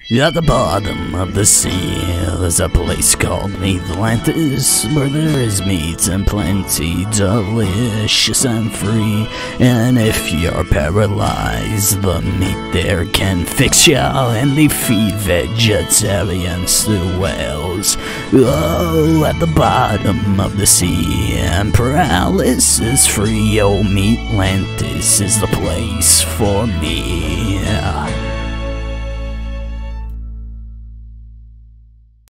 At the bottom of the sea, there's a place called Atlantis, where there is meat and plenty, delicious and free. And if you're paralyzed, the meat there can fix ya, and they feed vegetarians to whales. Oh, at the bottom of the sea, and paralysis is free. Oh, Meatlantis is the place for me.